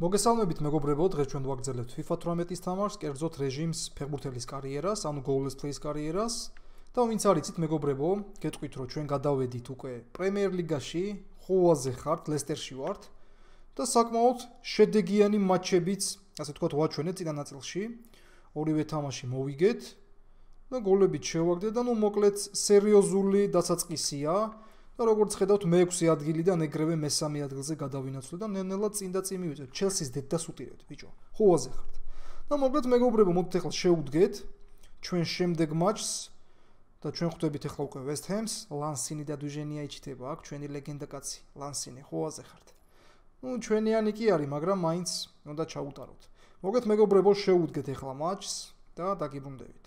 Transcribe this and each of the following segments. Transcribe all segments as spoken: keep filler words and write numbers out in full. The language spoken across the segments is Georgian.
მოგესალმებით მეგობრებო, დღეს ჩვენ ვაგრძელებთ FIFA თვრამეტის თამაშს, კერძოდ რეჟიმს ფეხბურთელის კარიერას, ანუ goalless plays კარიერას. და ვინც არ იცით მეგობრებო, გეტყვით რომ ჩვენ გადავედით უკვე პრემიერ ლიგაში, ხუაზე ხართ, ლესტერში ვართ და საკმაოდ შედეგიანი მატჩებიც, ასე ვთქვათ, ვაჩვენეთ წინა ნაწილში. ორივე თამაში მოვიგეთ და გოლებიც შევაგდეთ და ნუ მოკლედ სერიოზული დასაწყისია. და როგორც ხედავთ, მეექვსე ადგილიდან ეგრევე მესამე ადგილზე გადავინაცვლეთ და ნელ-ნელა წინ და წინ მივიწევთ. ჩელსის დედას უტირებთ, ბიჭო. ხუაზე ხართ. და მოკლედ მეგობრებო, მოდით ახლა შევუდგეთ ჩვენ შემდეგ მატჩს და ჩვენ ხვდებით ახლა უკვე West Ham-ს, ლანსინი და დუჟენია იჩიტება აქ, ჩვენი ლეგენდა კაცი, ლანსინი, ხუაზე ხართ. ნუ ჩვენიანი კი არის, მაგრამ მაინც უნდა ჩაუტაროთ. მოკლედ მეგობრებო, შევუდგეთ ახლა მატჩს და დაგიბრუნდებით.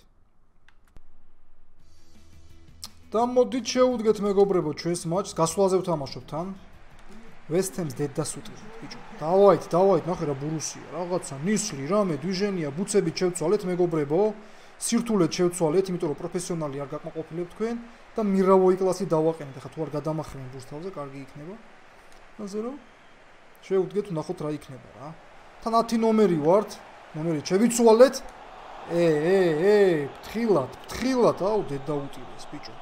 და მოდით შევუდგეთ მეგობრებო ჩვენს მატჩს, გასვლაზე ვთამაშობთ თან West Ham-ს დედას უტირებთ, ბიჭო. დავაით, დავაით, ნახე რა ბურუსია, რაღაცა, ნისლი, რამე, დვიჟენია, ბუცებით შევცვალეთ მეგობრებო. სირთულეთ შევცვალეთ, იმიტომ რომ პროფესიონალი არ გაკმაყოფილებთ თქვენ და მირავოი კლასი დავაყენეთ. ახლა თუ არ გადამახევენ ბურსთავზე, კარგი იქნება. ასე რომ შევუდგეთ, ვნახოთ რა იქნება რა. თან ათი ნომერი ვართ, ნომერი შევიცვალეთ. ე, ე, ე, ფთხილად, ფთხილად, აუ, დედა უტირეს, ბიჭო.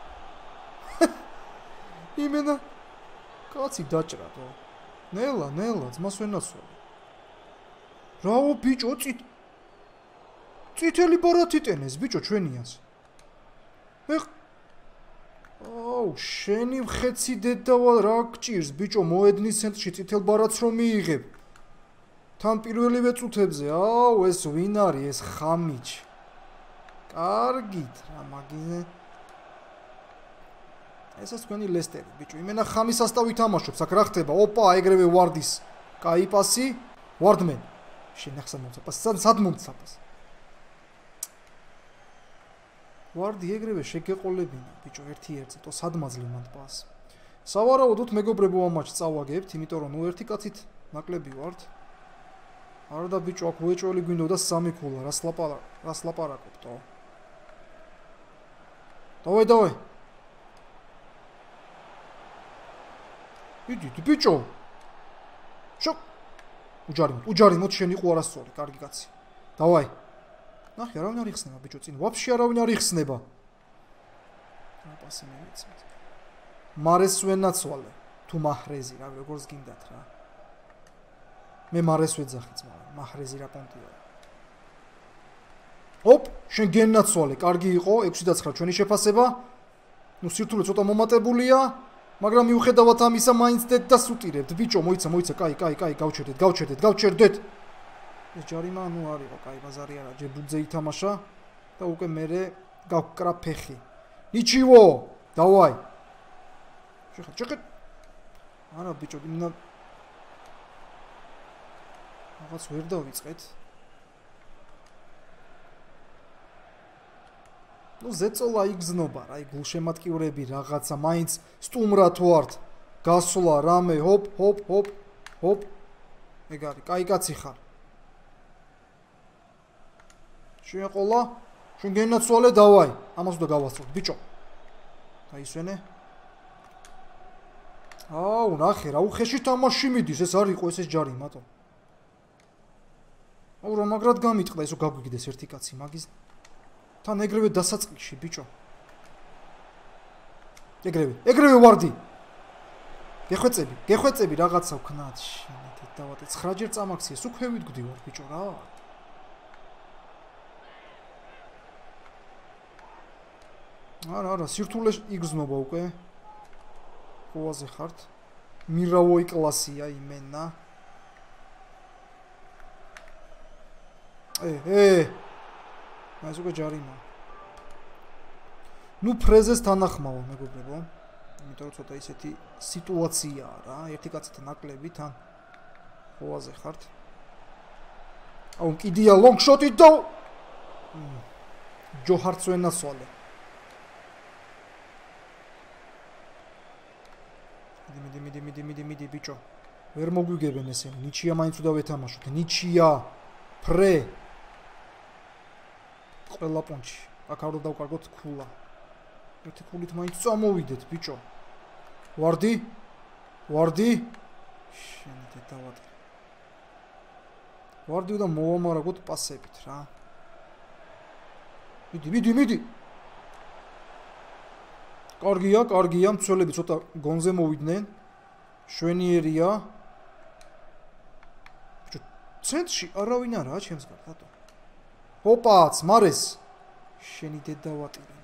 იმენა კაცი დაჭრადო. ნელა, ნელა, ძმას ვენაცვალე. რაო ბიჭო, წით წითელი ბარათი ტენეს, ბიჭო, ჩვენიას. მე აუ, შენი მხეცი დედავა რა გჭირს, ბიჭო, მოედნის ცენტრში წითელ ბარათს რომ მიიღებ. თან პირველივე წუთებზე, აუ, ეს ვინ არის, ეს ხამიჩი. კარგით რა მაგინე. ესეც თქვენი ლესტერი, ბიჭო. იმენა ხამის ასტავი თამაშობს, აქ რა ხდება? ოპა, ეგრევე ვარდის. კაი პასი, ვარდმენ. შენახსა მომცა პასი, სად მომცა პასი? ვარდი ეგრევე შეგეყოლებინა, ბიჭო, ერთი ერთზე, თო სადმაძლევ მანდ პასს. სავარაუდოდ მეგობრებო ამ მატჩს წავაგებთ, იმიტომ რომ ნუ ერთი კაცით ნაკლები ვართ. არა და ბიჭო, აქ უეჭველი გვინდოდა სამი ქულა, რას ლაპარა, რას ლაპარაკობთო? დავაი, დავაი. იდით, ბიჭო. შო. უჯარი, უჯარი, მოდი შენ იყო არასწორი, კარგი კაცი. დავაი. ნახე, არავინ არ იხსნება, ბიჭო, წინ ვაფშე არავინ არ იხსნება. რა პასი მივიცემთ. მარეს ვენაცვალე, თუ მაჰრეზი, რა როგორც გინდათ რა. მე მარეს ვეძახი ძმა, მაჰრეზი რა პონტია. ოპ, შენ გენაცვალე, კარგი იყო, ექვსი და ცხრა ჩვენი შეფასება. ნუ სირთულე ცოტა მომატებულია. მაგრამ მიუხედავად ამისა, მაინც დედას უტირებთ, ბიჭო, მოიცა, მოიცა, კაი, კაი, კაი, გავჩერდეთ, გავჩერდეთ, გავჩერდეთ. ეს ჯარიმა ნუ არ იყო, კაი, ბაზარი არა, ჯებუძე ითამაშა და უკვე მერე გავკრა ფეხი. ნიჩივო, დავაი. შეხეთ, შეხეთ. არა, ბიჭო, მინდა რაღაც ვერ დავიწყეთ. ნუ ზეწოლა იგზნობა რა, აი გულშემატკივრები რაღაცა, მაინც სტუმრა თუ ართ, გასვლა, რამე, ჰოპ, ჰოპ, ჰოპ, ჰოპ. ეგ არის, კაი კაცი ხარ. შეეყოლა, შენ გენაცვალე, დავაი. ამას უნდა გავასწოროთ, ბიჭო. დაისვენე. აუ, ნახე რა, უხეში თამაში მიდის, ეს არ იყო, ეს ეს ჯარი, მატო. აუ, რა მაგრად გამიტყდა, ესო გაგვიგდეს ერთი კაცი, მაგის თან ეგრევე დასაწყისში, ბიჭო. ეგრევე, ეგრევე ვარდი. გეხვეწები, გეხვეწები რაღაცა ვქნათ, შენით დავატე. ცხრა ჯერ წამაქციეს, უკვე ვიდგდივარ, ბიჭო, რა. არა, არა, სირთულე იგზნობა უკვე. ხუაზე ხართ. მირავოი კლასია იმენა. ე, ე. ეს უკვე ჯარიმა. ნუ ფრეზეს თანახმავა, მეგობრებო. იმიტომ რომ ცოტა ისეთი სიტუაციაა რა, ერთი კაცთან ნაკლები თან ხუაზე ხართ. აუ, კიდია ლონგ შოტი და ჯოჰარც ვენაცვალე. მიდი, მიდი, მიდი, მიდი, მიდი, ბიჭო. ვერ მოგვიგებენ ესენი. ნიჩია მაინც უნდა ვეთამაშოთ. ნიჩია. ფრე. ყველა პონჩი. აქ არ უნდა დავკარგოთ ქულა. ერთი ქულით მაინც წამოვიდეთ, ბიჭო. ვარდი? ვარდი? შენი დედავატი. ვარდი და მოვამარაგოთ პასებით რა. მიდი, მიდი, მიდი. კარგია, კარგია, მცველები ცოტა გონზე მოვიდნენ. შვენიერია. ცენტრში არავინ არაა ჩემს გარდა, რატო? ჰოპაც, მარეს. შენი დედა ვატირე.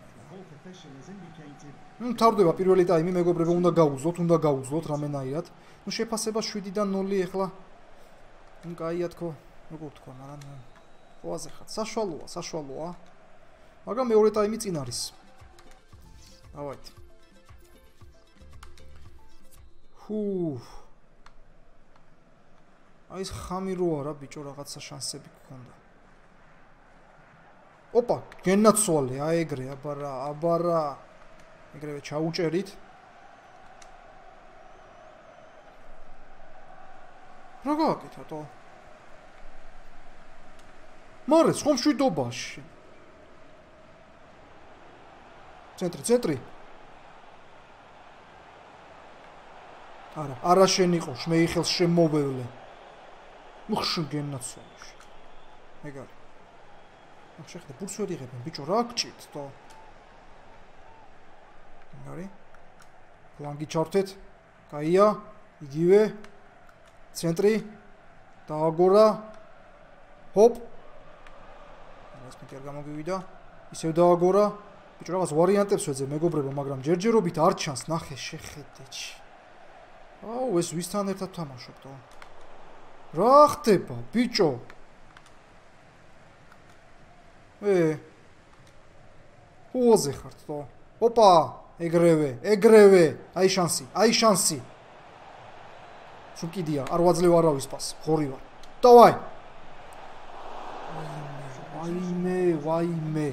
ნუ თავდება პირველი ტაიმი, მეგობრებო, უნდა გაუძლოთ, უნდა გაუძლოთ რამენაირად. ნუ შეფასება შვიდიდან ნული ეხლა. ნუ კაია თქო, როგორ თქვა, მაგრამ ყველაზე ხარ. საშუალოა, საშუალოა. მაგრამ მეორე ტაიმი წინ არის. დავაით. ჰუ. აი ეს ხამი რო არა, ბიჭო, რაღაცა შანსები გქონდა. ოპა, გენაცვალე, აი ეგრე, აბარა, აბარა. ეგრევე ჩაუჭერით. რა გააკეთათო? მარე, ხომ შვიდობაში. ცენტრი, ცენტრი. არა, არა შენ იყო, შემეიხელს შემოვევლე. მუხშ გენაცვალე. ეგარი. ახლა ბურს ვერ იღებენ, ბიჭო, რა გჭირთ თო? ეგარი. ფლანგი ჩართეთ. კაია, იგივე. ცენტრი. დააგორა. ჰოპ. ეს მეტი არ გამოგივიდა. ისევ დააგორა. ბიჭო, რაღაც ვარიანტებს ვეძებ, მეგობრებო, მაგრამ ჯერჯერობით არ ჩანს, ნახე, შეხედეჩი. აუ, ეს ვისთან ერთად თამაშობდო? რა ხდება, ბიჭო? ე უოზე ხართ თო? ოპა, ეგრევე, ეგრევე, აი შანსი, აი შანსი. სულ კიდია, არ ვაძლევ არავის პას, ხორი ვარ. დავაი. ვაიმე, ვაიმე.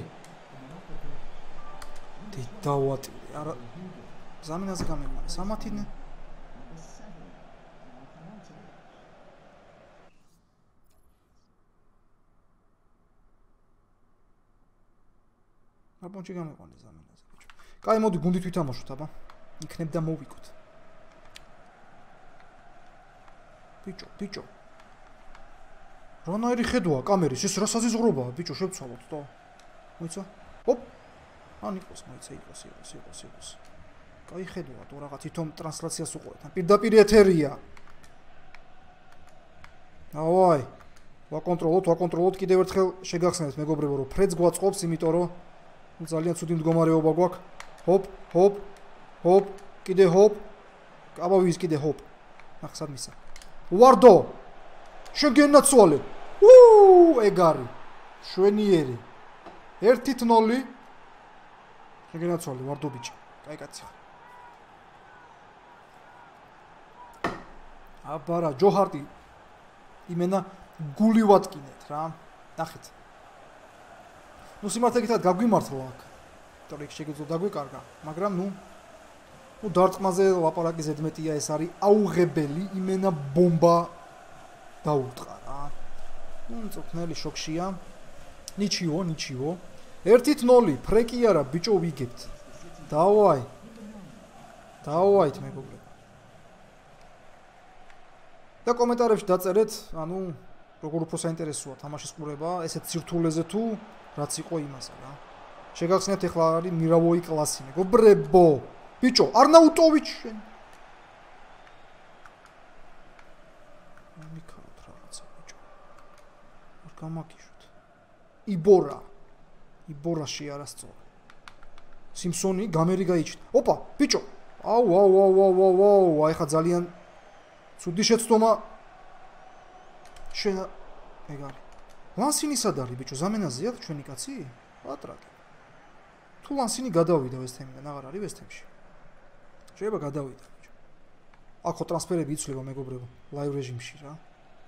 დედავატირე, არა ზამინაზე გამემარა, სამათინე. აბონჩი გამეყანე ზამინაზე, ბიჭო. კაი, მოდი გუნდით ვითამაშოთ, აბა. იქნებ და მოვიკოთ. ბიჭო, ბიჭო. რანაირი ხედვაა კამერის, ეს რა საზიზღრობაა, ბიჭო, შევცვალოთ, თო. მოიცა? ჰოპ. ან იყოს, მოიცა, იყოს, იყოს, იყოს, იყოს. კაი ხედვაა, თუ რაღაც თვითონ ტრანსლაციას უყურეთ, ან პირდაპირ ეთერია. დავაი. ვაკონტროლოთ, ვაკონტროლოთ, კიდევ ერთხელ შეგახსენეთ, მეგობრებო, რომ ფრედს გვაწყობს, იმიტომ რომ ძალიან ცუდი მდგომარეობა გვაქვს. ჰოპ, ჰოპ, ჰოპ, კიდე ჰოპ. აბა ვის კიდე ჰოპ. ახ სად მისა. ვარდო. შენ გენაცვალე. უუ, ეგარი. შვენიერი. ერთი ნული. შენ გენაცვალე, ვარდო ბიჭი. კაი კაცი ხარ. აბარა, ჯოჰარტი. იმენა გული ვატკინეთ რა. ნახეთ. ნუ სიმართლე გითხრათ გაგვიმართლა აქ. იმიტომ რომ შეგეძლო დაგვეკარგა, მაგრამ ნუ ნუ დარტყმაზე ლაპარაკი ზედმეტია, ეს არის აუღებელი, იმენა ბომბა დაუტყა რა. ნუ მწუხნელი შოქშია. ნიჩიო, ნიჩიო. ერთი ნული, ფრეკი არა, ბიჭო ვიგებთ. დავაი. დავაით მეგობრებო. და კომენტარებში დაწერეთ, ანუ როგორ უფრო საინტერესოა თამაშის ყურება, ესეთ სირთულეზე თუ რაც იყო იმასა რა. შეგახსენებთ ეხლა არის მირავოი კლასი, მეგობრებო. ბიჭო, არნაუტოვიჩ შენ. მიკაროთ რაღაცა, ბიჭო. არ გამაკიშოთ. იბორა. იბორაში არასწორი. სიმსონი გამერი გაიჩნდა. ოპა, ბიჭო. აუ, აუ, აუ, აუ, აუ, აუ, აი ხა ძალიან ცუდი შეცდომა. შენ ეგარი. ლანსინი სად არის, ბიჭო, ზამენაზეა ჩვენი კაცი? პატრაკი. თუ ლანსინი გადავიდა ვესტჰემიდან, აღარ არის ვესტჰემში. შეიძლება გადავიდა, ბიჭო. აქო ტრანსფერები იცვლება, მეგობრებო, ლაივ რეჟიმში რა.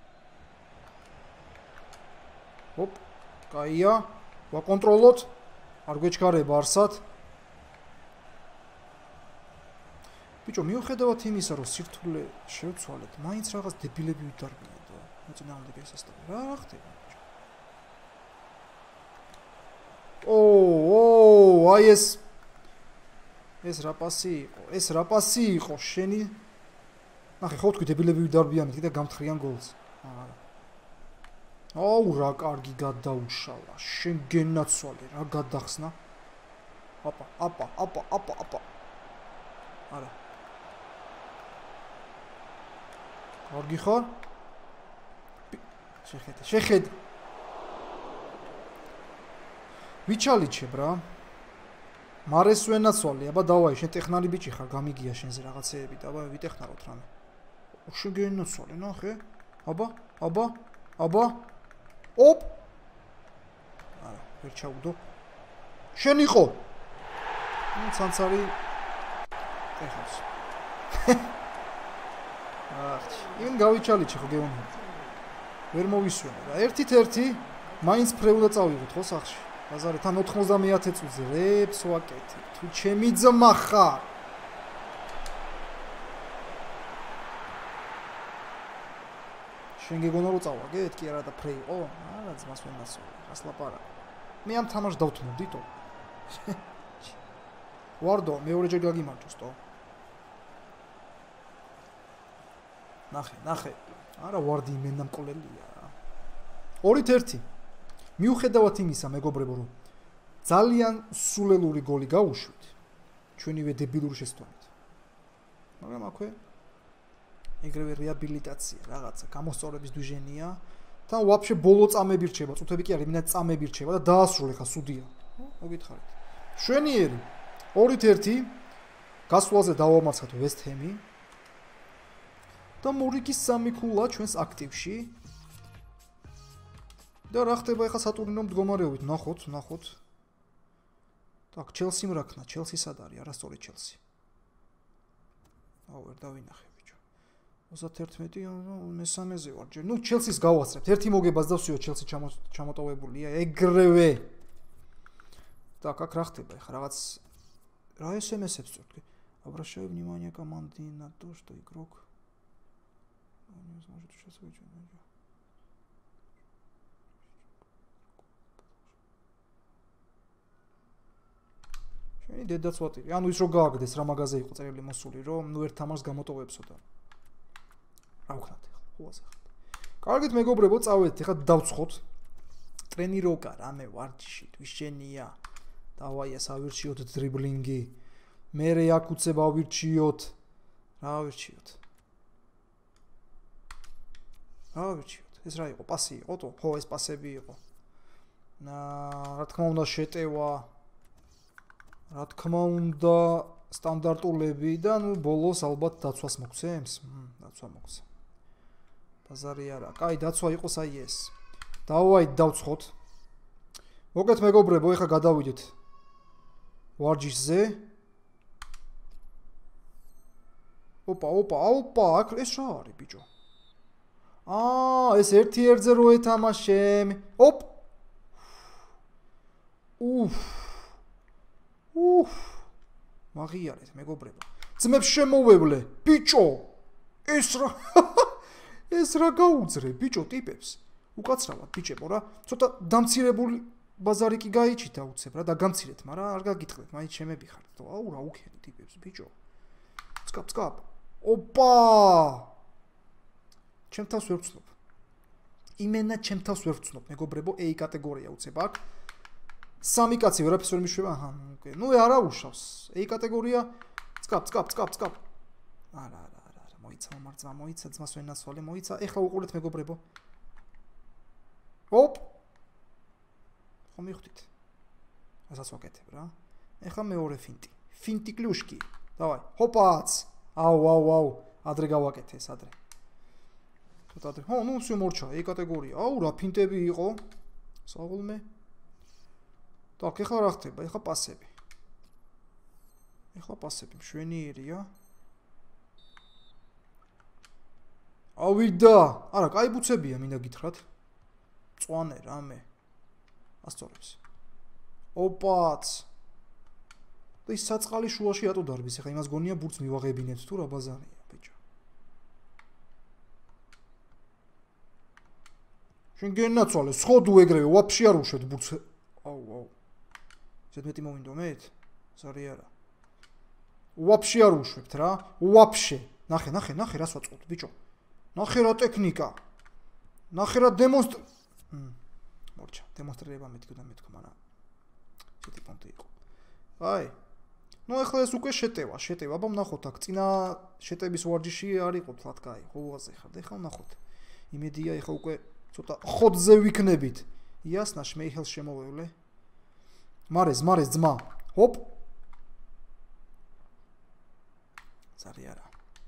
ჰოპ, კაია, ვაკონტროლოთ. არ გვეჩქარება არსად. ბიჭო, მიუხედავად იმისა, რომ სირთულე შევცვალეთ, მაინც რაღაც დებილები ვითარგმნით და მოწინააღმდეგე ესასწავლე. რა ხდება? ოო, აი ეს ეს რა პასი იყო? ეს რა პასი იყო შენი? ნახე, ხო თქვი დებილები ვიდარბიანით და გამთხრიან გოლს. არა. აუ რა კარგი გადაუშალა შენ გენაცვალე რა გადახსნა აპა აპა აპა აპა აპა არა კარგი ხარ შეხედე შეხედე ვიჩალიჩებ რა მარეს ვენაცვალე აბა დავაი შენ ტექნარი ბიჭი ხარ გამიგია შენზე რაღაცეები და აბა ვიტექნაროთ რამე შენ გენაცვალე ნახე აბა აბა აბა ოპ არა ვერ ჩაუდო შენ იყო ნუ ცანცარი ეხავს ახ იმ გავიჩალიჩე ხო გეუბნები ვერ მოვისვენა რა ერთით ერთი მაინც ფრეულა წავიღოთ ხო სახში ბაზარი თან ოთხმოცდამეათე წუთზე რეებს ვაკეთებ თუ ჩემი ძმა ხარ შენ გეგონა რომ წავაგეთ კი არა და ფრე იყო არა ძმას ვენაცვალე რას ლაპარაკ მე ამ თამაშს დავთმობდითო ვარდო მეორეჯერ გაგიმარჯოს თო ნახე ნახე არა ვარდი იმენამკოლელია რა ორით ერთი მიუხედავად იმისა მეგობრებო რომ ძალიან სულელური გოლი გაუშვით ჩვენივე დებილური შესწავლით მაგრამ აქვე ეგრევე რეაბილიტაცია რაღაცა გამოსწორების დვიჟენია თან ვაფშე ბოლო წამები რჩება წუთები კი არის მინდა წამები რჩება და დაასრულე ხა სუდია მოგითხარით შვენიერი ორით ერთი გასვლაზე დავამარცხეთ ვესტჰემი და მორიგის სამი ქულა ჩვენს აქტივში და რა ხდება ახლა სატურინო მდგომარეობით ნახოთ ნახოთ так ჩელსიმ რაქნა ჩელსი სად არის არასწორი ჩელსი აუ ვერ დავინახე ბიჭო ოცდაერთმეტი მესამეზე ვარ ჯერ ნუ ჩელსის გავასწრებთ ერთი მოგებას და ვსიო ჩელსი ჩამოტოვებულია ეგრევე так აქ რა ხდება ახლა რაღაც რა эс-эм-эс-ებს წვრთქი обращаю внимание команды на то что игрок не сможет сейчас выйти შენი დედაც ვატირი ანუ ის რო გააგდეს რა მაგაზე იყო წერილი მოსული რომ ნუ ერთ თამაშს გამოტოვებსო და რა ვქნათ ახლა ხუაზე ხარ კარგით მეგობრებო წავედით ახლა დავცხოთ ტრენიროკა რამე ვარჯიში თვისშენია დავაი ეს ავირჩიოთ დრიბლინგი მე რე აქ უცებ ავირჩიოთ რა ავირჩიოთ რა ავირჩიოთ ეს რა იყო პასი იყო თო ხო ეს პასები იყო რა თქმა უნდა შეტევა რა თქმა უნდა სტანდარტულები და ნუ ბოლოს ალბათ დაცვას მოგცემს დაცვა მოგცემ ბაზარი არა კაი დაცვა იყოს აი ეს დავაი დავცხოთ მოგეთ მეგობრებო ეხლა გადავიდეთ ვარჯიშზე ოპა ოპა ოპა აქ ეს რა არის ბიჭო აა ეს ერთი ერთზე რო ეთამაშემ ოპ უფ უფ მაგიარეთ მეგობრებო ძმებს შემოვევლე ბიჭო ეს რა ეს რა გაუძრე ბიჭო ტიპებს უკაცრავად ბიჭებო რა ცოტა დამცირებული ბაზარი კი გაიჩითა უცებ რა და გამცირეთ მაგრამ არ გაგიტყდეთ მაინც შემები ხართ თო აუ რა უქენი ტიპებს ბიჭო წკაპ წკაპ ოპა ჩემ თავს ვერ ვცნობ იმენა ჩემ თავს ვერ ვცნობ მეგობრებო A კატეგორია უცებ აქ სამი კაცი ვერაფერს ვერ მიშვება აჰა ნუ არა უშავს A კატეგორია წკაპ წკაპ წკაპ წკაპ არა არა არა არა მოიცა მომარწვა მოიცა ძმას ვენაცვალე მოიცა ეხლა უყურეთ მეგობრებო ოპ ხომ მივხვდით რასაც ვაკეთებ რა ეხლა მეორე ფინტი ფინტი კლუშკი დავაი ჰოპაც აუ აუ აუ ადრე გავაკეთე ეს ადრე ცოტა ადრე ხო ნუ всё მორჩა A კატეგორია აუ რა ფინტები იყო საღოლმე так ეხლა რა ხდება ეხლა პასები ეხლა პასები მშვენიერია ავიდა არა კაი ბუცებია მინდა გითხრათ წვანე რამე ასწორებს ოპაც და ის საწყალი შუაში ატო დარბის ეხლა იმას გონია ბურთს მივაღებინებთ თუ რა ბაზარია ბიჭო შენ გენაცვალე სხოდუ ეგრევე ვაფშე არ უშვებ ბურთს აუ აუ ზედმეტი მოვინდო მეთ ზარი არა ვაფშე არ უშვებთ რა ვაფშე ნახე ნახე ნახე რას ვაწყობთ ბიჭო ნახე რა ტექნიკა ნახე რა დემონსტრ მორჩა დემონსტრირება მეთქი და მეთქი მაგრამ ცოტა პონტი იყო აი ну ახლა ეს უკვე შეტევა შეტევა აბა ვნახოთ აქ წინა შეტების ვარჯიში არ იყო თლად კაი ხოვაზე ხარ და ახლა ვნახოთ იმედია ახლა უკვე ცოტა ხოთზე ვიქნებით იასნა შმეიხელს შემოვევლე მარეს მარეს ძმა ჰოპ ზარი არა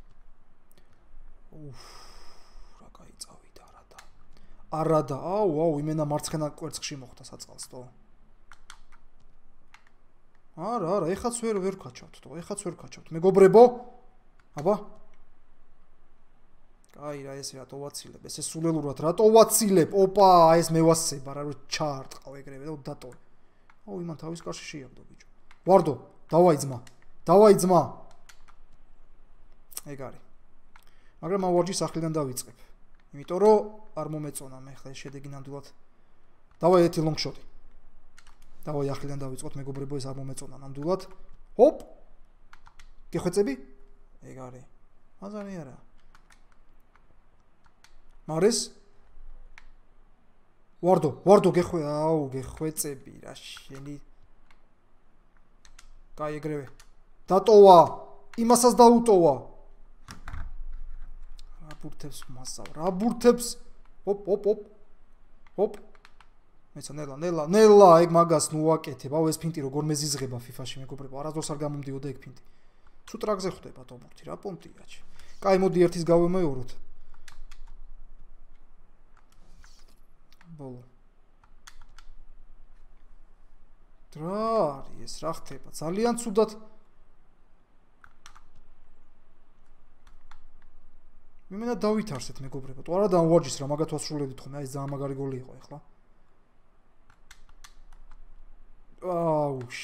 უფ რა კაი წავიდა არადა არადა აუ აუ იმენა მარცხენა კვერცხში მოხდა საწყალსტო არა არა ეხაც ვერ ვერ ვქაჩავთ თო ეხაც ვერ ვქაჩავთ მეგობრებო აბა აი რა ეს რატო ვაცილებ ესე სულელურად რატო ვაცილებ ოპა ეს მე ვასება რა რო ჩაარტყავ ეგრევე და დატოვე აუ იმან თავის კარში შეიაბდო ბიჭო ვარდო დავაი ძმა დავაი ძმა ეგ არის მაგრამ ამ ვარჯიშს ახლიდან დავიწყებ იმიტომ რომ არ მომეწონა მე ხლა ეს შედეგი ნამდვილად დავაი ერთი long shot-ი დავაი ახლიდან დავიწყოთ მეგობრებო ეს არ მომეწონა ნამდვილად ჰოპ გეხვეწები ეგ არის მაზარი არა მარეს ვარდო ვარდო გეხვე აუ გეხვეწები რა შენი კაი ეგრევე დატოვა იმასაც დაუტოვა რა ბურთებს მასავ რა ბურთებს ჰოპ ჰოპ ჰოპ ჰოპ მეცა ნელა ნელა ნელა ეგ მაგას ნუ ვაკეთებ აუ ეს ფინტი როგორ მეზიზღება FIFA-ში მეგობრებო არასდროს არ გამომდიოდა ეგ ფინტი თუ ტრაგზე ხვდება თო ბურთი რა პონტია ჩი კაი მოდი ერთის გავემეოროთ ბოლო რა არის რა ხდება ძალიან ცუდად მიმენა დავითარსეთ მეგობრებო თუ არა დავარჯის რა მაგათ ვასრულებდით ხოლმე აი ეს ძალიან მაგარი გოლი იყო ეხლა აუშ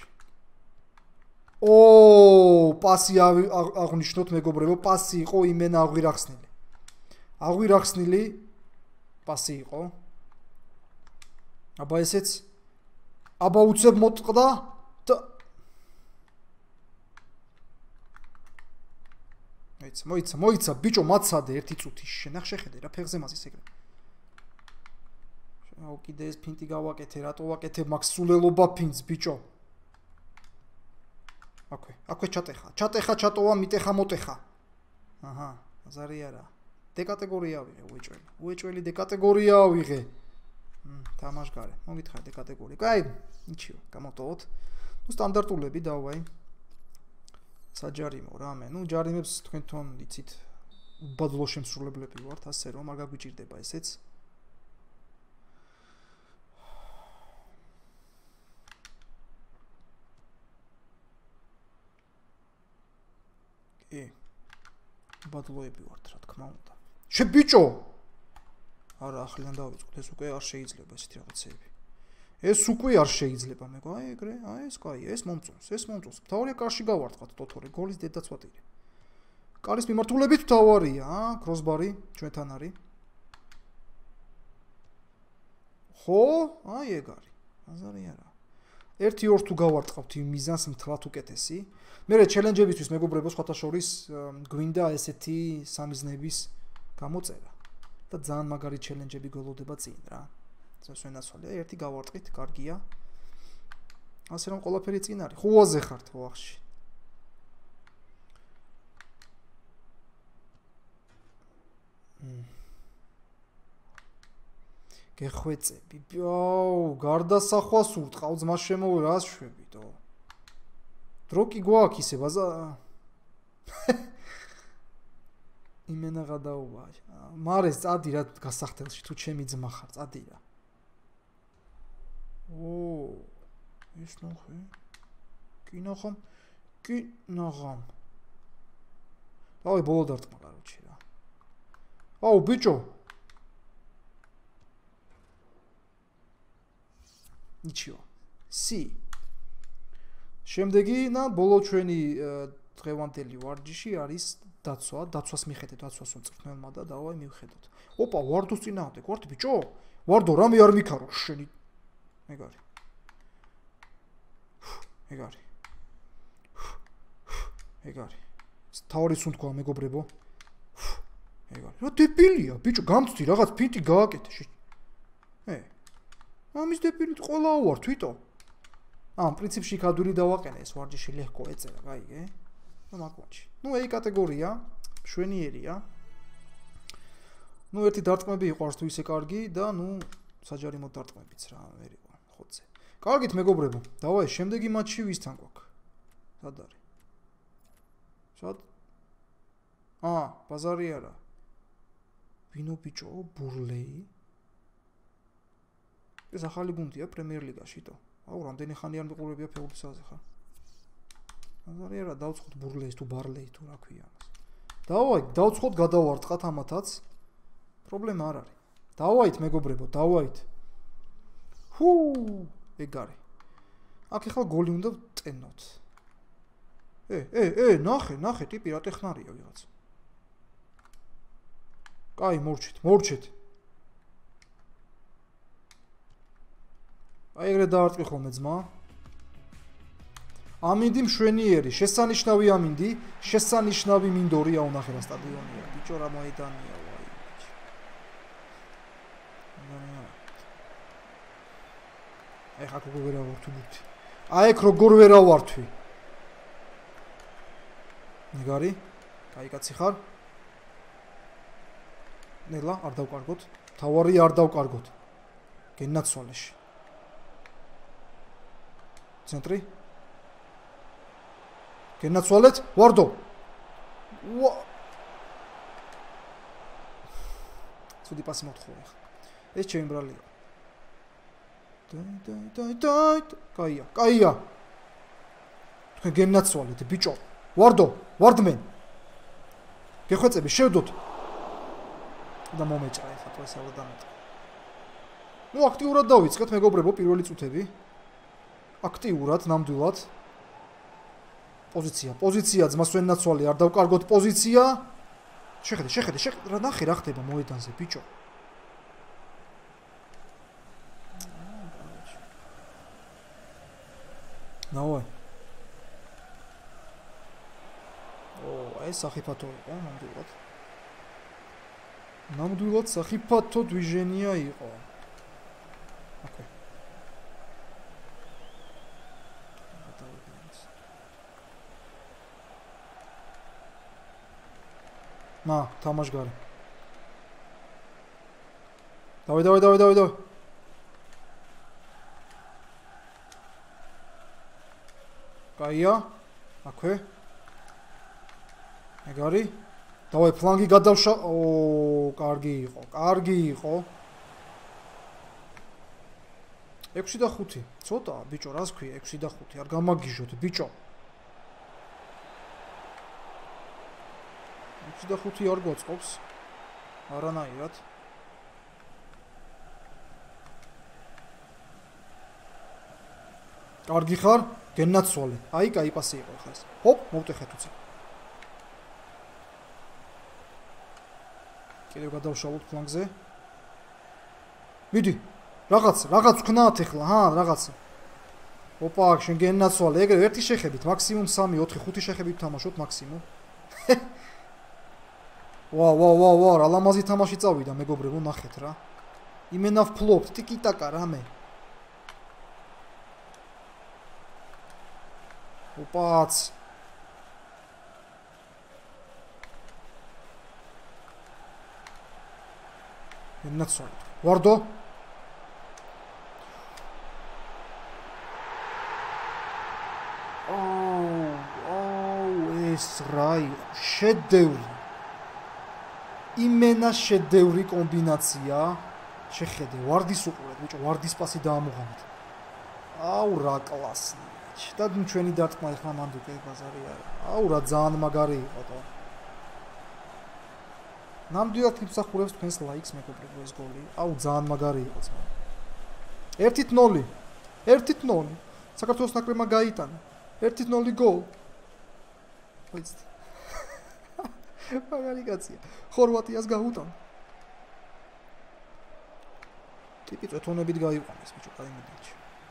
ო პასი აღნიშნოთ მეგობრებო პასი იყო იმენა აღვირახსნილი აღვირახსნილი პასი იყო აბა ესეც აბა უცებ მოტყდა და მოიცა მოიცა მოიცა ბიჭო მაცადე ერთი წუთი შენახ შეხედე რა ფეხზე მაზის ეგრე აუ კიდე ეს ფინტი გავაკეთე რატო ვაკეთებ მაგ სულელობა ფინტს ბიჭო აკვე აკვე ჩატეხა ჩატეხა ჩატოვა მიტეხა მოტეხა აჰა ზარი არა D კატეგორია ვიღე უეჭველი უეჭველი D კატეგორია ვიღე თამაშგარე მოგითხარ D კატეგორია კაი ნიჩიო გამოტოვოთ ნუ სტანდარტულები დავაი საჯარიმო რამე ნუ ჯარიმებს თქვენ თვითონ იცით უბადლო შემსრულებლები ვართ ასე რომ არ გაგვიჭირდება ესეც ე უბადლოები ვართ რა თქმა უნდა შებიჭო არა ახლიდან დავიწყოთ ეს უკვე არ შეიძლება ესეთი რაღაცეები ეს უკვე არ შეიძლება მეგო აი ეგრე აი ეს კაი ეს მომწონს ეს მომწონს მთავარია კარში გავარტყათ თოთორე გოლის დედაც ვატირე კარის მიმართულებით მთავარია აა კროსბარი ჩვენთან არის ხო აი ეგ არის აზარი არა ერთი ორ თუ გავარტყავთ იმ მიზანს მთლად უკეთესი მე ჩელენჯებისთვის მეგობრებო სხვათა შორის გვინდა ესეთი სამიზნების გამოწერა და ძალიან მაგარი ჩელენჯები გველოდება წინ რა ზესვენაცვალე ერთი გავარტყით კარგია ასე რომ ყველაფერი წინ არის ხუაზე ხართ ვახში გეხვეწები აუ გარდასახვას ურტყავ ძმა შემოვე რა შვებიდო დრო კი გვაქვს ისე ბაზა იმენა გადაუვა მარეს წადი რა გასახდელში თუ ჩემი ძმა ხარ წადი რა ო ის ნახე კი ნახამ კი ნახამ დავი ბოლო დარტყმა კაროჩი რა აუ ბიჭო ნიჩიო სი შემდეგი და ბოლო ჩვენი დღევანდელი ვარჯიში არის დაცვა დაცვას მიხედეთ დაცვას უწრფნელმა და დავაი მივხედოთ ოპა ვარდოს წინააღმდეგ ვარდი ბიჭო ვარდო რამე არ მიქარო შენი ეგ არის ეგ არის ეგ არის თავი სუნთქვა მეგობრებო ეგ არის რა დებილია ბიჭო გამწდი რაღაც ფინტი გააკეთე ამის დეპილით ყველა ვარ თვითო. ამ პრინციპში ქადური დავაყენე ეს ვარჯიში ლეგკო ეწერა, გაიგე? ნუ მაგონში. ნუ A კატეგორია, მშვენიერია. ნუ ერთი დარტყმები იყვარს თუ ისე კარგი და ნუ საჯარიმო დარტყმებიც რა ვერ იყო ხოთზე. კარგით მეგობრებო, დავაი შემდეგი მატჩი ვისთან გვაქვს? სად არის? სად? აა, ბაზარი არა. ვინო ბიჭო, ბურლეი. ეს ახალი გუნდია პრემიერ ლიგაში თო. აუ, რამდენი ხანი არ მიყურებია ფეხბურთისაზე ხარ? ბაზარი არა, დავწყოთ ბურლეის თუ ბარლეი თუ რა ქვია ამას. დავაი, დავწყოთ გადავარტყათ ამათაც. პრობლემა არ არის. დავაით მეგობრებო, დავაით. ჰუ, ეგ არის. აქ ახლა გოლი უნდა წენოთ. ე, ე, ე, ნახე, ნახე, ტიპი რა ტექნარია ვიღაც. კაი, მორჩით, მორჩით. აი ეგრე დაარტყი ხოლმე ძმა. ამინდი მშვენიერი, შესანიშნავი ამინდი, შესანიშნავი მინდორია უნახე რა სტადიონია. ბიჭო რა მოედანია. აი ხა როგორ ვერ ავართვი ბურთი. აი ეგ როგორ ვერ ავართვი. ნიგარი? კაი კაცი ხარ? ნელა არ დავკარგოთ. თავარი არ დავკარგოთ. გენაცვალეში. ცენტრი? გენაცვალეთ? ვარდო. ვა ცუდი პასი მოთხოვე ხა. ეს ჩემი ბრალია. დაი დაი დაი დაი კაია კაია თქვენ გენაცვალეთ ბიჭო ვარდო ვარდმენ გეხვეწები შევდოთ და მომეჭრა ეხლა თუ ესალა დამეჭრა ნუ აქტიურად დავიწყეთ მეგობრებო პირველი წუთები აქტიურად ნამდვილად პოზიცია პოზიცია ძმას ვენაცვალე არ დავკარგოთ პოზიცია შეხედე შეხედე შეხედე რა ნახე რა ხდება მოედანზე ბიჭო ნაო ო ეს სახიფათო იყო ნამდვილად ნამდვილად სახიფათო დვიჟენია იყო ოკეი მა თამაშგარი დავი დავი დავი დავი დავი კაია აქვე ეგ არის დავაი ფლანგი გადავშა ო კარგი იყო კარგი იყო ექვსი და ხუთი ცოტა ბიჭო რას ქვია ექვსი და ხუთი არ გამაგიჟოთ ბიჭო ექვსი და ხუთი არ გვაწყობს არანაირად კარგი ხარ გენაცვალე აი კაი პასი იყო ხა ეს ჰოპ მოვტეხეთ უცე კიდევ გადავშალოთ ფლანგზე მიდი რაღაც რაღაც ვქნათ ახლა ჰა რაღაც ოპა შენ გენაცვალე ეგრე ერთი შეხებით მაქსიმუმ სამი ოთხი ხუთი შეხებით თამაშობთ მაქსიმუმ ვა ვა ვა ვა რა ლამაზი თამაში წავიდა მეგობრებო ნახეთ რა იმენა ვფლობთ ტიკი-ტაკა რამე ოპაც ენაცვალე ვარდო აუ აუ ეს რა იყო შედევრი იმენა შედევრი კომბინაცია შეხედე ვარდის უყურეთ ბიჭო ვარდის პასი დაამოღამეთ აუ რა კლასი და ჩვენი დარტყმა ახლა მანდუკე ბაზარი არა აუ რა ძალიან მაგარი იყო და ნამდვილად იმსახურებს თქვენს ლაიქს მეგობრებო ეს გოლი აუ ძალიან მაგარი იყო ძმა ერთით ნოლი ერთით ნოლი საქართველოს ნაკრებმა გაიტანა ერთით ნოლი გოლ ვიცით მაგარი კაცია ხორვატიას გაუტანა ტიპი წეთონებით გაიყვანეს ბიჭო კაი მიდიჩი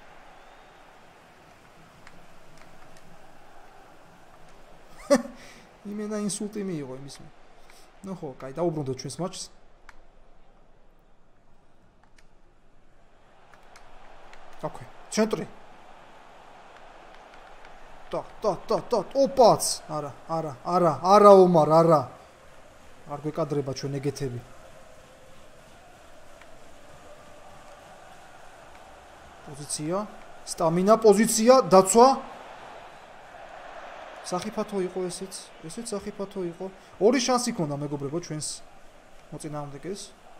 იმენა ინსულტი მიიღო იმის ნუ ხო კაი დაუბრუნდეთ ჩვენს მატჩს აქვე, ცენტრი. და, და, და, და, ოპაც. არა, არა, არა, არა ომარ, არა. არ გვეკადრება ჩვენ ეგეთები. პოზიცია, სტამინა, პოზიცია, დაცვა. სახიფათო იყო ესეც, ესეც სახიფათო იყო. ორი შანსი ქონდა მეგობრებო ჩვენს მოწინააღმდეგეს.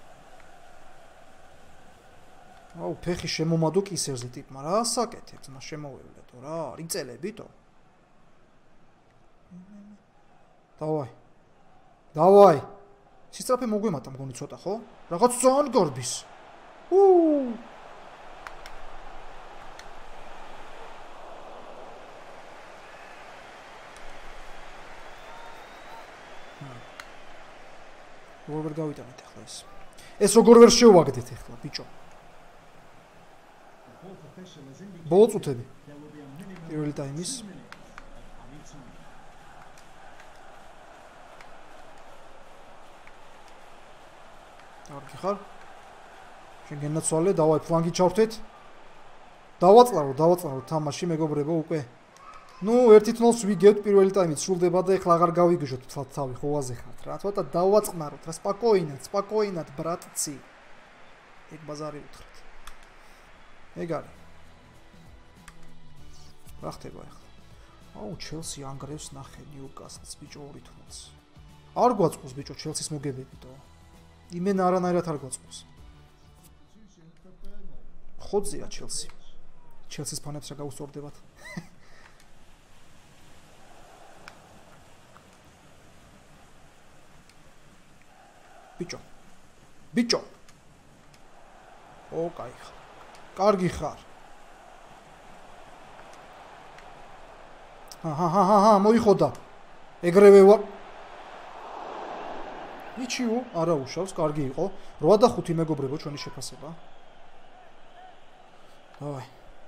აუ, ფეხი შემომადო კისერზე ტიპმა, რა საკეთებს, მას შემოვევლეთო რა, რიწელებითო. დავაი. დავაი. სისტრაფე მოგვემატა მგონი ცოტა, ხო? რაღაც ძალიან გორბის. უუ. როგორ ვერ გავიტანეთ ახლა ეს? ეს როგორ ვერ შევაგდეთ ახლა, ბიჭო? ბოლო წუთები. პირველი ტაიმის. კარგი ხარ? შენ გენაცვალე, დავაი ფლანგი ჩავთეთ. დავაწყლავ, დავაწყლავ თამაში მეგობრებო უკვე. ნუ ერთი ნულს ვიგებთ პირველი ტაიმით სრულდება და ეხლა აღარ გავიგჟოთ თვალ თავი ხოვაზე ხართ რა. ცოტა დავაწყნაროთ რა, სპოკოინად, სპოკოინად ბრატცი. ეგ ბაზარი უთხრეთ. ეგ არის. რა ხდება ახლა? აუ, ჩელსი ანგრევს ნახე ნიუკასლს ბიჭო ორი ნულს. არ გვაწყობს ბიჭო ჩელსის მოგებებითო. იმენ არანაირად არ გვაწყობს. ხოძია ჩელსი. ჩელსის ფანებს რა გაუსწორდებათ? ბიჭო. ბიჭო. ო, კაი ხარ. კარგი ხარ. აჰა, აჰა, აჰა, მოიხოდა. ეგრევე ვარ. ნიჩიო, არა უშავს, კარგი იყო. რვა და ხუთი მეგობრებო ჩვენი შეფასება. დავაი.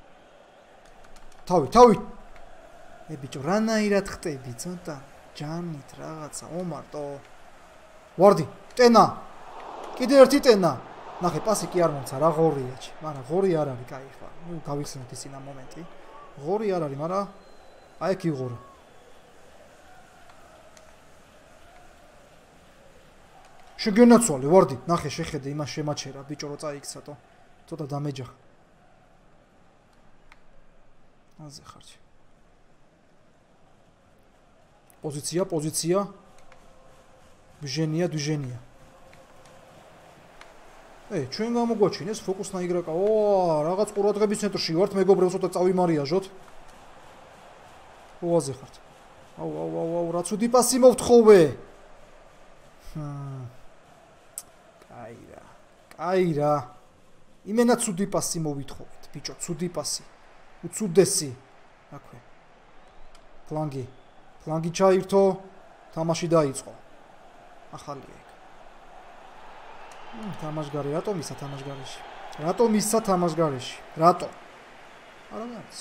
თავი, თავი. ე ბიჭო, რანაირად ხტები, ცოტა ჯანით რაღაცა, ომარტო. ვარდი, ტენა. კიდე ერთი ტენა. ნახე, პასი კი არ მომცა, რა ღორია, მაგრამ ღორი არ არის, კაი ხარ. ნუ გავიხსენოთ ის ინა მომენტი. ღორი არ არის, მაგრამ აი კი ღორა. შეგენაცვალე, ვარდი, ნახე, შეხედე იმას შემაჩერა, ბიჭო რო წაიქცათო. ცოტა დამეჯახ. აზე ხარჯი. პოზიცია, პოზიცია. დვიჟენია, დვიჟენია. ე, ჩვენ გამოგვაჩინეს ფოკუსნა იგრაკა. ო, რაღაც ყურადღების ცენტრში ვართ, მეგობრებო, ცოტა წავიმარიაჟოთ. ოაზე ხართ. აუ, აუ, აუ, აუ, რა ცუდი პასი მოვთხოვე. ჰმ. კაი რა. კაი რა. იმენა ცუდი პასი მოვითხოვეთ, ბიჭო, ცუდი პასი. უცუდესი. აქვე. ფლანგი. ფლანგი ჩაირთო, თამაში დაიწყო. ახალია ეგ. მ, თამაშგარი, რატომ ისა თამაშგარეში? რატომ ისა თამაშგარეში? რატომ? არა არის.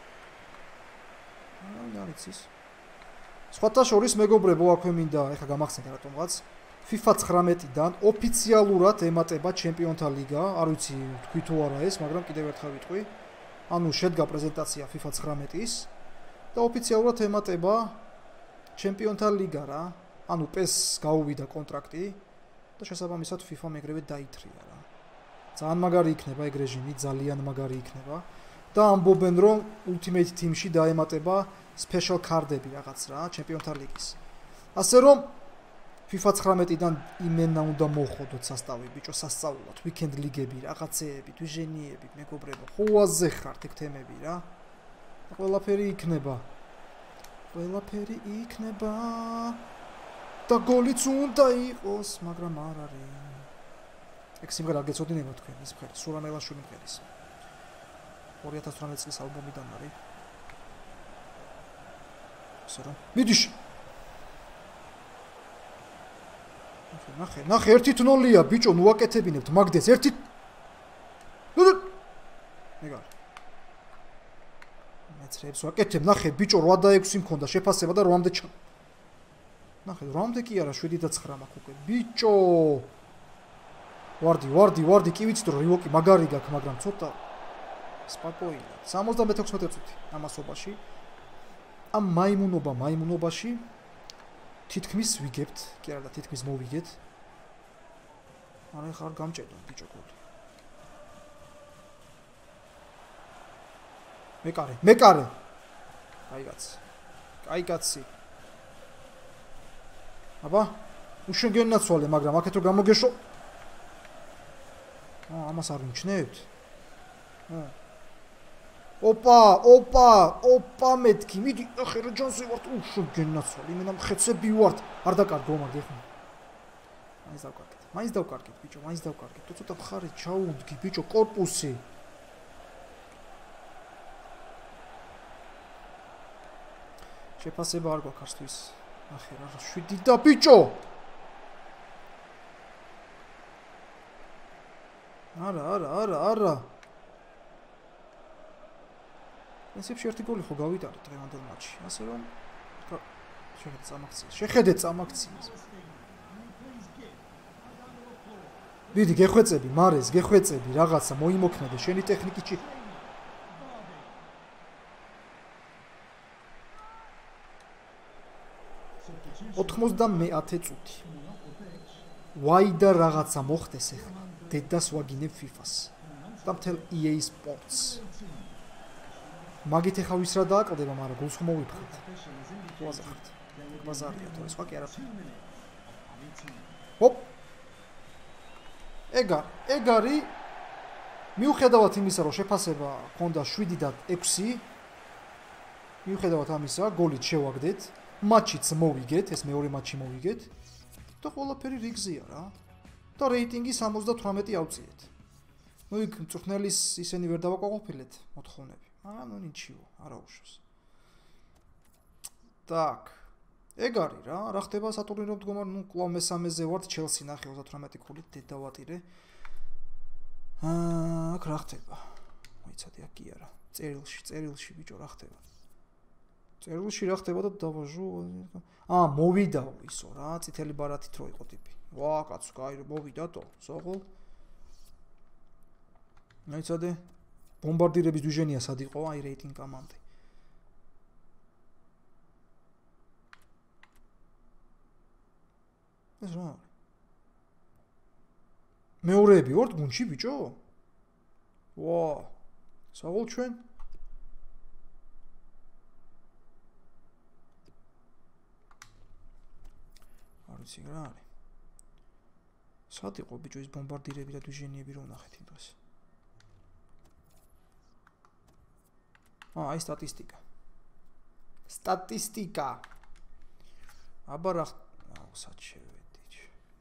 არა არის ის. სხვათა შორის მეგობრებო, აქვე მინდა ეხა გამახსენდა რატომღაც FIFA ცხრამეტიდან ოფიციალურად ემატება ჩემპიონთა ლიგა. არ ვიცი თქვი თუ არა ეს, მაგრამ კიდევ ერთხელ ვიტყვი. ანუ შედგა პრეზენტაცია FIFA ცხრამეტის და ოფიციალურად ემატება ჩემპიონთა ლიგა რა. ანუ პეს გაუვიდა კონტრაქტი და შესაბამისად FIFA მეგრევე დაითრია რა. ძალიან მაგარი იქნება ეგ რეჟიმი, ძალიან მაგარი იქნება და ამბობენ რომ Ultimate Team-ში დაემატება special card-ები რაღაც რა, ჩემპიონთა ლიგის. ასე რომ FIFA ცხრამეტიდან იმენა უნდა მოხოდოთ სასტავი, ბიჭო, სასწაულად, weekend ლიგები, რაღაცეები, დვიჟენიები, მეგობრებო, ხოაზე ხართ ეგ თემები რა. ყველაფერი იქნება. ყველაფერი იქნება. და გოლიც უნდა იყოს, მაგრამ არ არის. ეგ სიმღერა არ გეცოდინება თქვენ, ის მხარე, სურამ ელაშვილი მღერის. ორი ათას ოცდაოთხ წლის ალბომიდან არის. ასე რომ, მიდიში. ნახე, ნახე, ერთი ნოლია, ბიჭო, ნუ აკეთებინებთ მაგდეს, ერთი. ეგ არის. მეცრებს ვაკეთებ, ნახე, ბიჭო, რვა და ექვსი მქონდა შეფასება და რვამდე ჩა. ნახე, რვამდე კი არა, შვიდი და ცხრა მაქვს უკვე. ბიჭო. ვარდი, ვარდი, ვარდი, კი ვიცით რომ რივოკი მაგარი გაქვს, მაგრამ ცოტა სპოკოინად. სამოცდამეთექვსმეტე წუთი ამასობაში. ამ მაიმუნობა, მაიმუნობაში თითქმის ვიგებთ, კი არა და თითქმის მოვიგეთ. არა ხარ გამჭედო ბიჭო გოლი. მეკარე, მეკარე. აი კაცი. აი კაცი. აბა, უშენ გენაცვალე, მაგრამ აქეთ რომ გამოგეშო. აა, ამას არ მიჩნევთ? აა. ოპა, ოპა, ოპა მეთქი, მიდი, ახლა ჯონსი ვარ, უშენ გენაცვალე, იმენა მხეცები ვარ, არ დაკარგო მაგ ეხლა. მაინც დავკარგეთ. მაინც დავკარგეთ, ბიჭო, მაინც დავკარგეთ. თუ ცოტა მხარე ჩაუდგი, ბიჭო, კორპუსი. შეფასება არ გვაქვს არცთვის. ახე რა შვიდი და ბიჭო. არა, არა, არა, არა. პრინციპში ერთი გოლი ხო გავიტარეთ დღევანდელ მატჩში. ასე რომ შეხედეთ წამაქციას. შეხედეთ წამაქციას. ვიდი გეხვეწები, მარეს, გეხვეწები, რაღაცა მოიმოქმედე შენი ტექნიკიჩი. ოთხმოცდამეათე წუთი. ვაი და რაღაცა მოხდეს ახლა. დედას ვაგინებ ფიფას. და მთელ ი ეი Sports. მაგით ახლა ვის რა დააკლდება, მაგრამ გულს ხომ მოვიფხეთ. ვაზახთ. ბაზარია თუ ეს ვაკი არაფერი. ჰოპ. ეგარ, ეგარი მიუხედავად იმისა, რომ შეფასება ჰქონდა შვიდი და ექვსი, მიუხედავად ამისა, გოლით შევაგდეთ. მატჩიც მოვიგეთ, ეს მეორე მატჩი მოვიგეთ და ყველაფერი რიგზეა რა. და რეიტინგი სამოცდათვრამეტი ავწიეთ. ნუ იქ მწვრთნელის ისინი ვერ დავაკმაყოფილეთ მოთხოვნები. მაგრამ ნუ ნიჩიო, არა უშავს. так. ეგ არის რა, რა ხდება სატურნირო მდგომარ, ნუ კლავ მესამეზე ვართ, ჩელსი ნახე ოცდათვრამეტი ქულით დედავატირე. აა, აქ რა ხდება? მოიცადე აქ კი არა. წერილში, წერილში ბიჭო რა ხდება? წერილში რა ხდება და დავაჟო. აა, მოვიდაო ისო რა, წითელი ბარათით რო იყო ტიპი. ვა, კაცო, კაი რო მოვიდატო, სოღო. მოიცადე, ბომბარდირების დვიჟენია სად იყო, აი რეიტინგ კომანდი. ეს რა? მეორეები ვართ გუნდში ბიჭო? ვა, საღოლ ჩვენ? არიცი რა არის. სად იყო ბიჭო ეს ბომბარდირები და დვიჟენიები რომ ნახეთ იმ დროს? აა, აი სტატისტიკა. სტატისტიკა. აბა რა საჩევედით.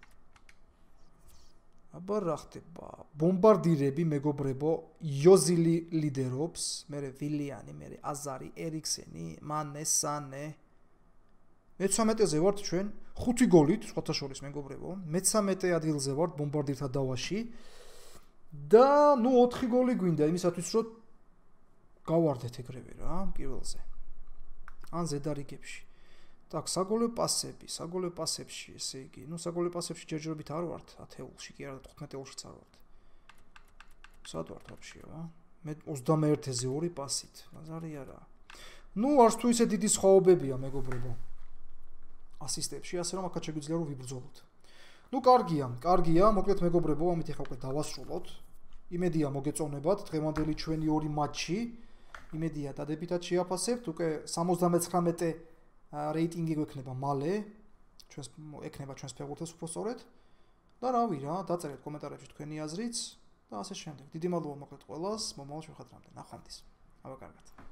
აბა რა ხდება? ბომბარდირები მეგობრებო, იოზილი ლიდერობს, მერე ვილიანი, მერე აზარი, ერიქსენი, მანე, სანე. მეცამეტეზე ვართ ჩვენ, ხუთი გოლით, სხვათა შორის მეგობრებო, მეცამეტე ადგილზე ვართ ბომბარდირთა დავაში. და ნუ ოთხი გოლი გვინდა იმისათვის, რომ გავარდეთ ეგრევე რა, პირველზე. ან ზედარიგებში. так, საგოლე პასები, საგოლე პასებში, ესე იგი, ნუ საგოლე პასებში ჯერჯერობით არ ვართ, ათეულში, კი არა თხუთმეტეულშიც არ ვართ. სად ვართ вообще რა? მე ოცდამეერთეზე ორი პასით, მაზარი არა. ნუ არც თუ ისე დიდი სხვაობებია, მეგობრებო. ასისტებში, ასე რომ აქაც შეგვიძლია რომ ვიბრძოლოთ. ნუ კარგია, კარგია, მოკლედ მეგობრებო, ამით ახლა უკვე დავასრულოთ. იმედია მოგეწონებათ დღევანდელი ჩვენი ორი მატჩი. იმედია დადებითად შეაფასებთ, უკვე სამოცდამეცხრამეტე რეიტინგი გვექნება მალე. ჩვენს ექნება ჩვენს ფეხბურთელს უფრო სწორედ. და რავი რა, დაწერეთ კომენტარებში თქვენი აზრიც და ასე შემდეგ. დიდი მადლობა მოკლედ ყველას, მომავალ შეხვედრამდე. ნახვამდის. აბა კარგად.